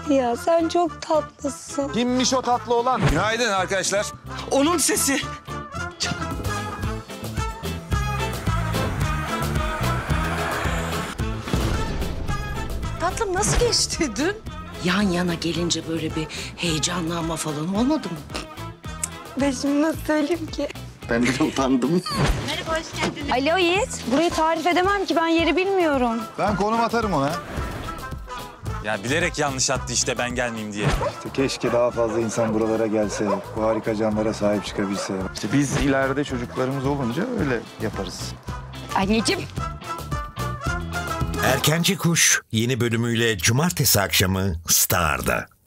Ya sen çok tatlısın. Kimmiş o tatlı olan? Günaydın arkadaşlar. Onun sesi. Tatlım nasıl geçti dün? Yan yana gelince böyle bir heyecanlanma falan olmadı mı? Ben şimdi nasıl söyleyeyim ki? Ben de utandım. Alo Yiğit. Burayı tarif edemem ki, ben yeri bilmiyorum. Ben konum atarım ona. Ya bilerek yanlış attı işte ben gelmeyeyim diye. İşte keşke daha fazla insan buralara gelse, bu harika canlara sahip çıkabilse. İşte biz ileride çocuklarımız olunca öyle yaparız. Anneciğim. Erkenci Kuş yeni bölümüyle cumartesi akşamı Star'da.